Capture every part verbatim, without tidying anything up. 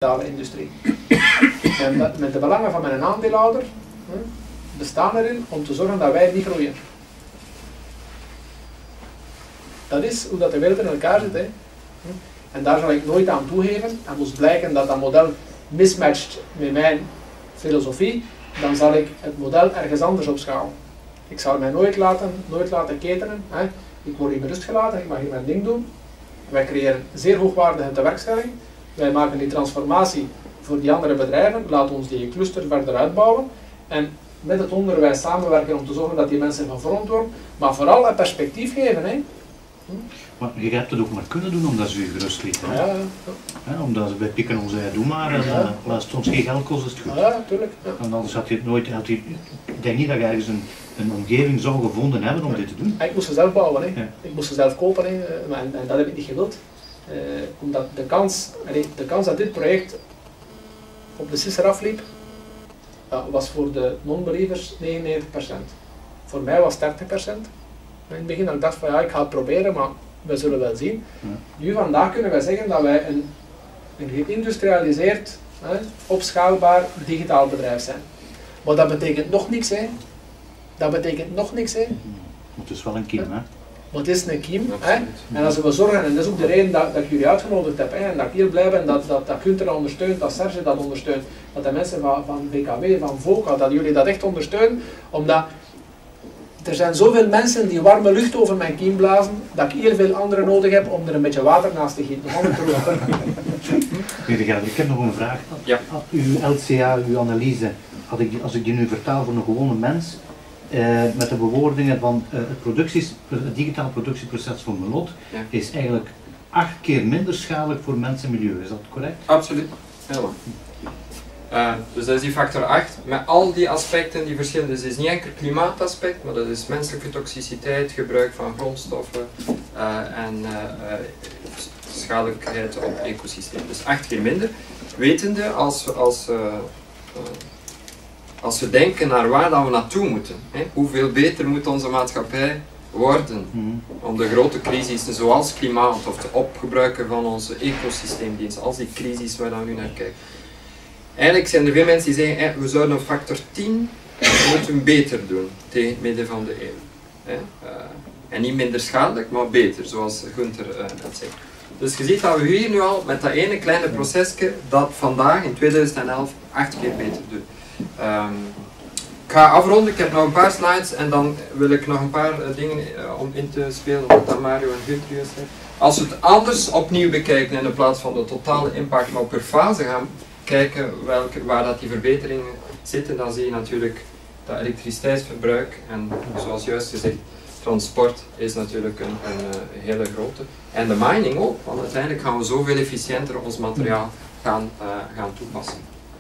digitale industrie. En met, met de belangen van mijn aandeelhouder hè, bestaan erin om te zorgen dat wij niet groeien. Dat is hoe dat de wereld in elkaar zit. Hè. En daar zal ik nooit aan toegeven. En moest blijken dat dat model mismatcht met mijn filosofie, dan zal ik het model ergens anders opschalen. Ik zal mij nooit laten, nooit laten ketenen. Hè. Ik word hier met rust gelaten, ik mag hier mijn ding doen. Wij creëren zeer hoogwaardige tewerkstelling. Wij maken die transformatie voor die andere bedrijven, laten ons die cluster verder uitbouwen. En met het onderwijs samenwerken om te zorgen dat die mensen gevormd worden, maar vooral een perspectief geven. Hè. Hm? Maar je hebt het ook maar kunnen doen omdat ze je gerust lieten. Ja, ja, ja. Omdat wij pikken ons eigen doe maar en ja. uh, als het ons geen geld kost is het goed. Ja, natuurlijk. Ja. En anders had je het nooit, had je, ik denk niet dat je ergens een, een omgeving zou gevonden hebben om ja. dit te doen. Ik moest ze zelf bouwen, hè. Ja. Ik moest ze zelf kopen hè. En, en dat heb ik niet gewild. Uh, omdat de kans, de kans dat dit project op de sisser afliep, uh, was voor de non-believers negenennegentig procent. Voor mij was dertig procent. In het begin had ik dacht van ja, ik ga het proberen, maar we zullen wel zien. Ja. Nu vandaag kunnen wij zeggen dat wij een, een geïndustrialiseerd, hè, opschaalbaar digitaal bedrijf zijn. Maar dat betekent nog niks, hè. Dat betekent nog niks, hè. Het is wel een kiem, hè. Maar het is een kiem, hè. En als we zorgen, en dat is ook de reden dat, dat ik jullie uitgenodigd heb, hè, en dat ik hier blijf en dat, dat, dat Gunther dat ondersteunt, dat Serge dat ondersteunt, dat de mensen van, van B K W, van VOCA, dat jullie dat echt ondersteunen, omdat er zijn zoveel mensen die warme lucht over mijn kiem blazen, dat ik heel veel anderen nodig heb om er een beetje water naast te gieten. Meneer Gelder, ik heb nog een vraag. Ja. Uw L C A, uw analyse, had ik, als ik die nu vertaal voor een gewone mens, eh, met de bewoordingen van uh, het, producties, het digitaal productieproces van Melot, ja. is eigenlijk acht keer minder schadelijk voor mens en milieu. Is dat correct? Absoluut. Helemaal. Uh, dus dat is die factor acht, met al die aspecten die verschillen. Dus het is niet enkel klimaataspect, maar dat is menselijke toxiciteit, gebruik van grondstoffen uh, en uh, uh, schadelijkheid op ecosysteem. Dus acht keer minder. Wetende, als, als, uh, uh, als we denken naar waar dat we naartoe moeten, hè, hoeveel beter moet onze maatschappij worden om de grote crisissen zoals klimaat of het opgebruiken van onze ecosysteemdiensten, als die crisis waar we nu naar kijken. Eigenlijk zijn er veel mensen die zeggen, eh, we zouden een factor tien moeten beter doen tegen het midden van de eeuw. Eh, uh, en niet minder schadelijk, maar beter, zoals Gunther uh, dat zegt. Dus je ziet dat we hier nu al met dat ene kleine procesje dat vandaag in tweeduizend elf acht keer beter doen. Um, ik ga afronden, ik heb nog een paar slides en dan wil ik nog een paar uh, dingen uh, om in te spelen wat dat Mario en Gunther juist zeggen. Als we het anders opnieuw bekijken in plaats van de totale impact, maar per fase gaan kijken welke, waar dat die verbeteringen zitten, dan zie je natuurlijk dat elektriciteitsverbruik en zoals juist gezegd, transport is natuurlijk een, een, een hele grote. En de mining ook, want uiteindelijk gaan we zoveel efficiënter ons materiaal gaan, uh, gaan toepassen.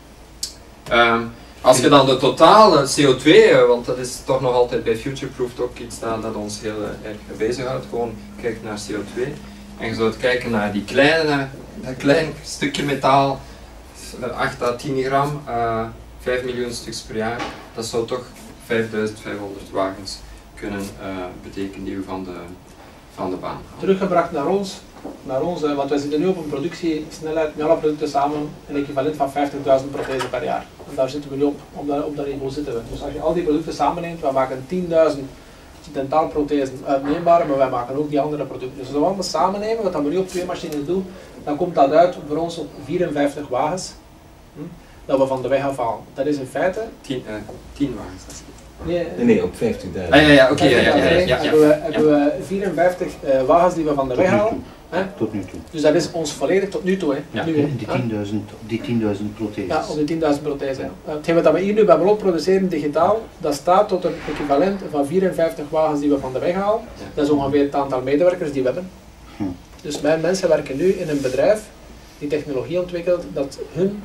Um, als je dan de totale C O twee, want dat is toch nog altijd bij Futureproof ook iets dat, dat ons heel uh, erg bezighoudt, gewoon kijken naar C O twee. En je zou kijken naar die kleine, dat klein stukje metaal, acht à tien gram, uh, vijf miljoen stuks per jaar, dat zou toch vijfduizend vijfhonderd wagens kunnen uh, betekenen die we van de, van de baan halen. Teruggebracht naar ons, naar ons, want wij zitten nu op een productiesnelheid met alle producten samen een equivalent van vijftigduizend prothesen per jaar. En daar zitten we nu op, op dat, op dat niveau zitten we. Dus als je al die producten samenneemt, wij maken tienduizend dentaalprothesen uitneembare, maar wij maken ook die andere producten. Dus als we allemaal samennemen, wat we nu op twee machines doen, dan komt dat uit voor ons op vierenvijftig wagens hm, dat we van de weg afhalen. Dat is in feite... tien, uh, tien wagens. Nee, nee, nee, op vijftigduizend. Ah, ja, ja, oké. Okay, ja, ja, ja, ja, ja, hebben we, hebben we vierenvijftig uh, wagens die we van de weg halen. Hè? Tot nu toe. Dus dat is ons volledig tot nu toe. Hè? Ja, nu, in die tienduizend protheses. Ja, op die tienduizend prothesen. Ja. Hetgeen wat we hier nu bij Melot produceren digitaal, dat staat tot een equivalent van vierenvijftig wagens die we van de weg halen. Ja. Dat is ongeveer het aantal medewerkers die we hebben. Hm. Dus mijn mensen werken nu in een bedrijf die technologie ontwikkelt dat hun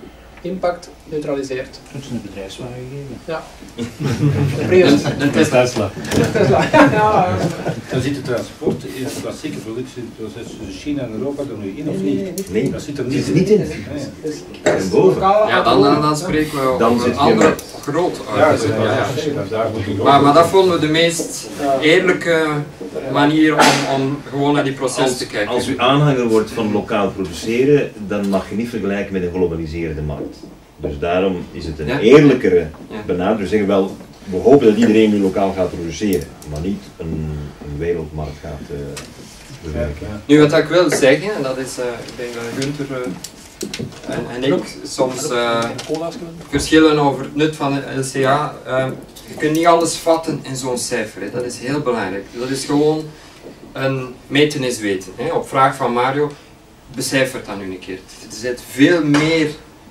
impact neutraliseert. Kun je een bedrijfswagen geven? Ja. De Prius. Een Tesla. Tesla. Ja, ja. Dan zit het transport in het klassieke productieproces tussen China en Europa er nu in of Nee, niet? nee, niet. Nee, Dat zit er het niet is niet in. Nee. Dus, En boven. Ja, dan, dan, dan spreken we Dan over zit een je andere met- groot Ja, uit. dat Ja, ja. is daar moet ik Maar, maar dat vonden we de meest Ja. eerlijke manier om, om gewoon naar die proces Als, te kijken. als u aanhanger wordt van lokaal produceren, dan mag je niet vergelijken met een globaliseerde markt. Dus daarom is het een Ja. eerlijkere Ja. benadering. We zeggen wel, we hopen dat iedereen nu lokaal gaat produceren, maar niet een, een wereldmarkt gaat uh, bewerken. Nu wat ik wil zeggen, en dat is, uh, ik denk dat Gunther uh, en, en ik soms uh, verschillen over het nut van de L C A. Uh, je kunt niet alles vatten in zo'n cijfer, hè. Dat is heel belangrijk. Dat is gewoon een meten is weten. Hè. Op vraag van Mario, becijfert dat nu een keer. Er zit veel meer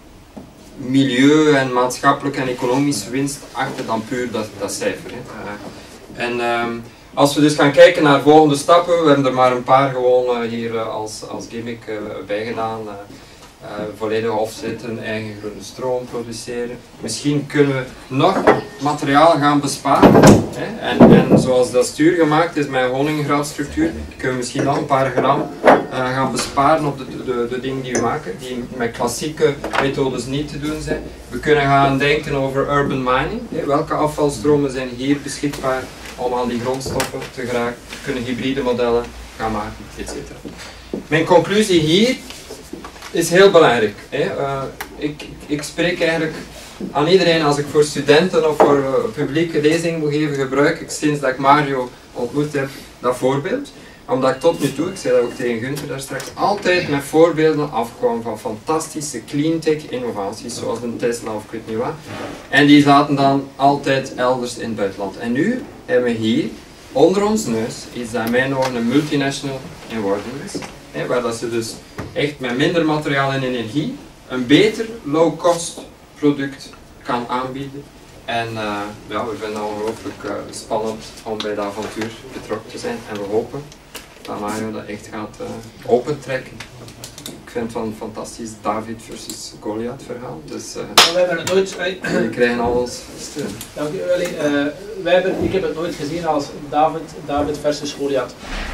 milieu en maatschappelijke en economische winst achter dan puur dat, dat cijfer. Hè. Uh, en um, als we dus gaan kijken naar volgende stappen, we hebben er maar een paar gewoon uh, hier uh, als, als gimmick uh, bij gedaan. Uh, uh, volledig offsetten, eigen groene stroom produceren. Misschien kunnen we nog materiaal gaan besparen. Hè. En, en zoals dat stuur gemaakt is met honinggraadstructuur, kunnen we misschien nog een paar gram uh, gaan besparen op de, de, de dingen die we maken, die met klassieke methodes niet te doen zijn. We kunnen gaan denken over urban mining. Hè. Welke afvalstromen zijn hier beschikbaar om aan die grondstoffen te geraken? We kunnen hybride modellen gaan maken, et cetera. Mijn conclusie hier is heel belangrijk. Hè. Uh, ik, ik spreek eigenlijk aan iedereen als ik voor studenten of voor uh, publieke lezingen moet geven, gebruik ik sinds dat ik Mario ontmoet heb dat voorbeeld. Omdat ik tot nu toe, ik zei dat ook tegen Gunther daar straks, altijd met voorbeelden afkwam van fantastische cleantech innovaties, zoals een Tesla of ik weet niet wat. En die zaten dan altijd elders in het buitenland. En nu hebben we hier, onder ons neus, iets dat in mijn ogen een multinational in wording is. Hè, waar dat ze dus echt met minder materiaal en energie een beter low-cost product kan aanbieden. En uh, ja, we vinden het ongelooflijk uh, spannend om bij dat avontuur betrokken te zijn. En we hopen dat Mario dat echt gaat uh, opentrekken. Ik vind het een fantastisch David versus Goliath verhaal. Dus uh, We hebben het nooit. we krijgen al ons steun. Dank u, Willy. Uh, wij hebben, ik heb het nooit gezien als David, David versus Goliath.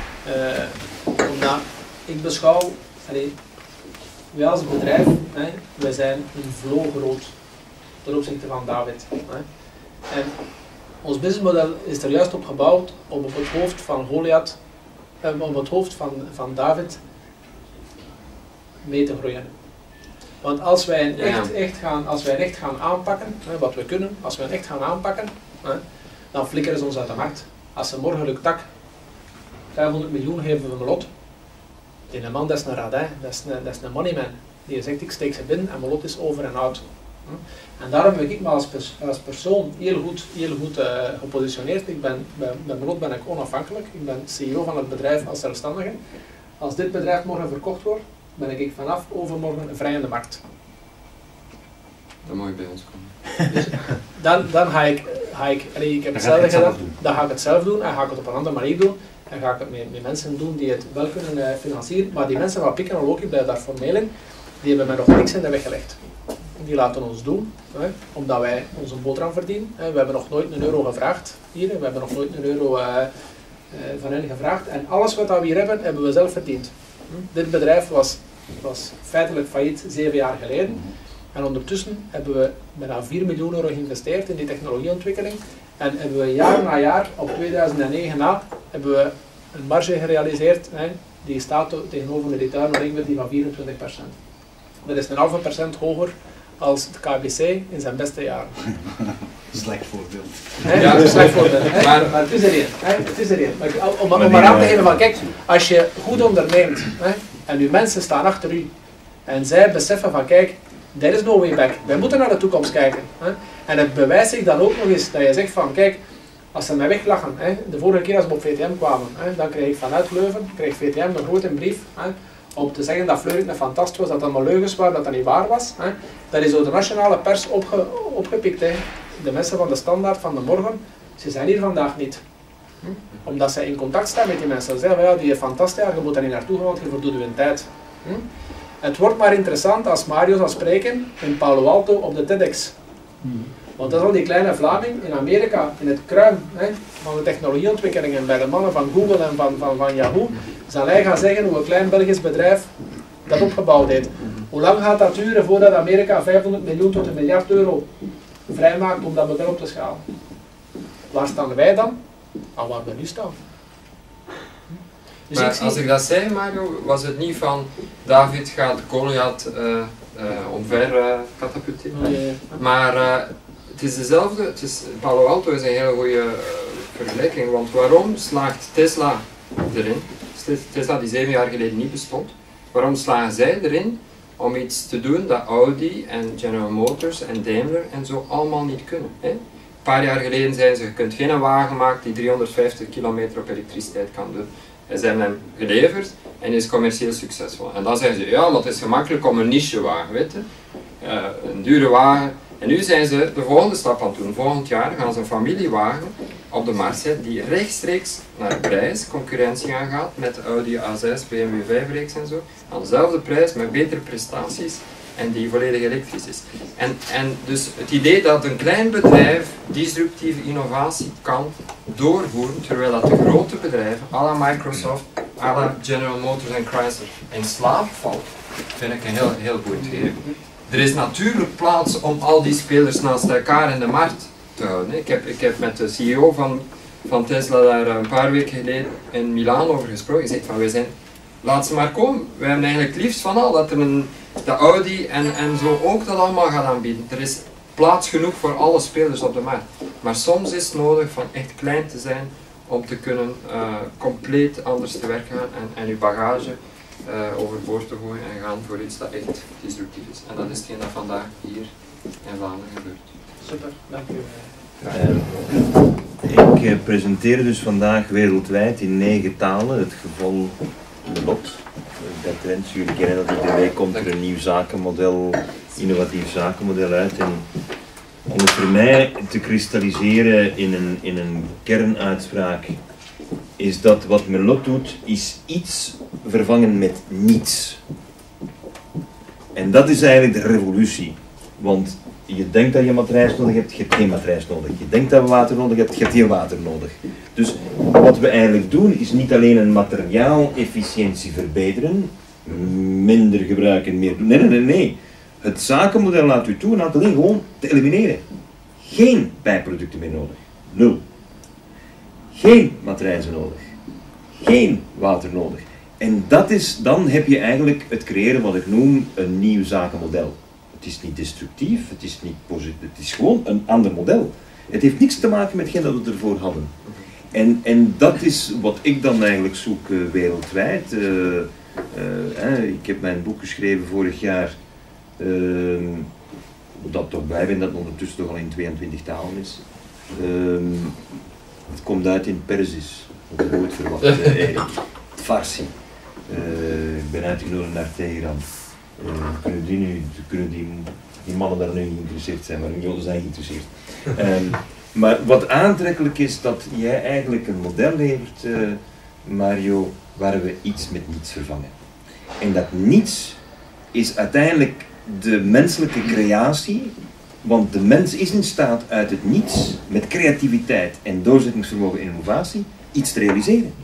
Uh, omdat ik beschouw, allee, wij als bedrijf, hè, wij zijn een vlo groot ten opzichte van David. Hè. En ons businessmodel is er juist op gebouwd om op het hoofd van Goliath, eh, op het hoofd van, van David mee te groeien. Want als wij een echt, echt, gaan, als wij een echt gaan aanpakken, hè, wat we kunnen, als we een echt gaan aanpakken, hè, dan flikkeren ze ons uit de markt. Als ze morgen lukt tak vijfhonderd miljoen geven we een lot. Die man, dat is een radin, dat is een, dat is een moneyman. Die zegt ik steek ze binnen en mijn lot is over en out. En daarom heb ik me als, pers als persoon heel goed, heel goed uh, gepositioneerd. Ik ben, bij, bij mijn lot ben ik onafhankelijk. Ik ben C E O van het bedrijf als zelfstandige. Als dit bedrijf morgen verkocht wordt, ben ik vanaf overmorgen een vrij in de markt. Dan mag je bij ons komen. Dus dan, dan ga ik, ga ik, allee, ik heb hetzelfde gedaan, dan ga ik het zelf doen en ga ik het op een andere manier doen. En ga ik het met, met mensen doen die het wel kunnen uh, financieren. Maar die mensen van Pick and Loki, blijf daar formeel in, die hebben mij nog niks in de weg gelegd. Die laten ons doen, hè, omdat wij onze boterham verdienen. Hè. We hebben nog nooit een euro gevraagd hier, we hebben nog nooit een euro uh, uh, van hen gevraagd. En alles wat we hier hebben, hebben we zelf verdiend. Hm? Dit bedrijf was, was feitelijk failliet zeven jaar geleden. En ondertussen hebben we bijna vier miljoen euro geïnvesteerd in die technologieontwikkeling. En hebben we jaar na jaar, op tweeduizend negen na, hebben we een marge gerealiseerd, hè, die staat tegenover een return on equity van vierentwintig procent. Dat is een halve procent hoger als het K B C in zijn beste jaren. Slecht voorbeeld. He, Ja, een slecht voorbeeld. He. Maar, maar het is er één. Het is er één. Maar om, om maar aan te geven van, kijk, als je goed onderneemt he, en uw mensen staan achter u en zij beseffen van, kijk, there is no way back. Wij moeten naar de toekomst kijken. He. En het bewijst zich dan ook nog eens dat je zegt van, kijk, als ze mij weglachen, hè, de vorige keer als we op V T M kwamen, hè, dan kreeg ik vanuit Leuven, kreeg V T M een grote brief, hè, om te zeggen dat Fleurit een fantast was, dat dat allemaal leugens waren, dat dat niet waar was. Hè. Dat is door de nationale pers opge, opgepikt. Hè. De mensen van de Standaard van de morgen, ze zijn hier vandaag niet. Hm? Omdat zij in contact staan met die mensen. Ze zeggen, ja, die is fantastisch, je moet daar niet naartoe gaan, want je verdoet uw tijd. Hm? Het wordt maar interessant als Mario zal spreken in Palo Alto op de TEDx. Want dat is al die kleine Vlaming in Amerika, in het kruim hè, van de technologieontwikkeling en bij de mannen van Google en van, van, van Yahoo, zal hij gaan zeggen hoe een klein Belgisch bedrijf dat opgebouwd heeft. Hoe lang gaat dat duren voordat Amerika vijfhonderd miljoen tot een miljard euro vrijmaakt om dat model op te schalen? Waar staan wij dan? Aan waar we nu staan. Dus maar ik zie... als ik dat zei, Mario, was het niet van David gaat Goliath uh, uh, omver uh, katapulteren. Oh, ja, ja. Maar uh, het is dezelfde, het is, Palo Alto is een hele goede uh, vergelijking, want waarom slaagt Tesla erin? Tesla die zeven jaar geleden niet bestond, waarom slagen zij erin om iets te doen dat Audi en General Motors en Daimler en zo allemaal niet kunnen? Hè? Een paar jaar geleden zeiden ze, je kunt geen wagen maken die driehonderdvijftig kilometer op elektriciteit kan doen. En ze hebben hem geleverd en is commercieel succesvol. En dan zeggen ze, ja, maar het is gemakkelijk om een nichewagen, weet je. Uh, een dure wagen. En nu zijn ze de volgende stap aan het doen. Volgend jaar gaan ze een familiewagen op de markt zetten die rechtstreeks naar prijs, concurrentie aangaat met Audi A zes, B M W vijf reeks en zo. Aan dezelfde prijs, met betere prestaties en die volledig elektrisch is. En, en dus het idee dat een klein bedrijf disruptieve innovatie kan doorvoeren, terwijl dat de grote bedrijven, à la Microsoft, à la General Motors en Chrysler, in slaap valt, vind ik een heel, heel goed idee. Er is natuurlijk plaats om al die spelers naast elkaar in de markt te houden. Ik heb, ik heb met de C E O van, van Tesla daar een paar weken geleden in Milaan over gesproken. Hij zegt van, wij zijn, laat ze maar komen. Wij hebben eigenlijk liefst van al dat er een, de Audi en, en zo ook dat allemaal gaat aanbieden. Er is plaats genoeg voor alle spelers op de markt. Maar soms is het nodig van echt klein te zijn om te kunnen uh, compleet anders te werk gaan en, en uw bagage uh, overboord te gooien en gaan voor iets dat echt disruptief is. En dat is hetgeen dat vandaag hier in Vlaanderen gebeurt. Super, dank u. Uh, ik uh, presenteer dus vandaag wereldwijd in negen talen het geval Melot. Dat trends, jullie kennen dat iedere week komt er een nieuw zakenmodel, innovatief zakenmodel uit. En om het voor mij te kristalliseren in een, in een kernuitspraak, is dat wat Melot doet, is iets vervangen met niets. En dat is eigenlijk de revolutie. Want je denkt dat je matrijs nodig hebt, je hebt geen matrijs nodig. Je denkt dat je water nodig hebt, je hebt geen water nodig. Dus wat we eigenlijk doen, is niet alleen een materiaal-efficiëntie verbeteren, minder gebruiken, meer doen. Nee, nee, nee, nee. Het zakenmodel laat u toe en laat alleen gewoon te elimineren. Geen bijproducten meer nodig. Nul. Geen matrijzen nodig. Geen water nodig. En dat is, dan heb je eigenlijk het creëren wat ik noem een nieuw zakenmodel. Het is niet destructief, het is niet positief, het is gewoon een ander model. Het heeft niks te maken met hetgeen dat we ervoor hadden. En, en dat is wat ik dan eigenlijk zoek uh, wereldwijd. Uh, uh, eh, ik heb mijn boek geschreven vorig jaar, uh, dat toch blij ben dat het ondertussen toch al in tweeëntwintig talen is. Uh, het komt uit in Perzisch, dat heb ik nooit verwacht, uh, Erik. Het Farsi. Uh, ik ben uitgenodigd naar Teheran. Uh, kunnen die, nu, kunnen die, die mannen daar nu niet geïnteresseerd zijn, maar jullie zijn geïnteresseerd. Um, maar wat aantrekkelijk is, dat jij eigenlijk een model levert, uh, Mario, waar we iets met niets vervangen. En dat niets is uiteindelijk de menselijke creatie, want de mens is in staat uit het niets, met creativiteit en doorzettingsvermogen en innovatie, iets te realiseren.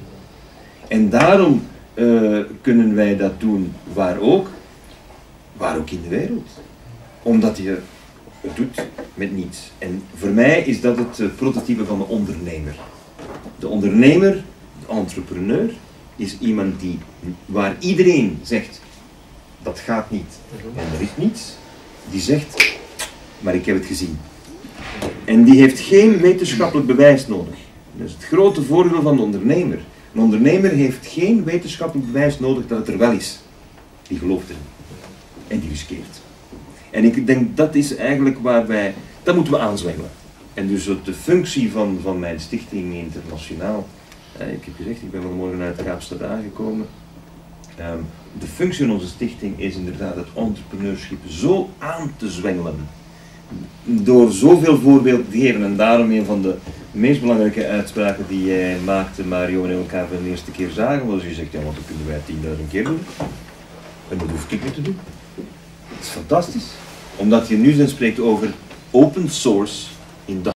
En daarom uh, kunnen wij dat doen waar ook, waar ook in de wereld. Omdat je het doet met niets. En voor mij is dat het uh, prototype van de ondernemer. De ondernemer, de entrepreneur, is iemand die, waar iedereen zegt, dat gaat niet en er is niets, die zegt, maar ik heb het gezien. En die heeft geen wetenschappelijk bewijs nodig. Dat is het grote voordeel van de ondernemer. Een ondernemer heeft geen wetenschappelijk bewijs nodig dat het er wel is. Die gelooft erin. En die riskeert. En ik denk dat is eigenlijk waar wij, dat moeten we aanzwengelen. En dus de functie van, van mijn stichting internationaal, eh, ik heb gezegd, ik ben vanmorgen uit de Kaapstad aangekomen. Um, de functie van onze stichting is inderdaad het entrepreneurschap zo aan te zwengelen. Door zoveel voorbeelden te geven. En daarom een van de meest belangrijke uitspraken die jij maakte, Mario, en elkaar voor de eerste keer zagen, was je zegt, ja, want dan kunnen wij tienduizend keer doen. En dat hoef ik niet te doen. Dat is fantastisch. Omdat je nu dan spreekt over open source in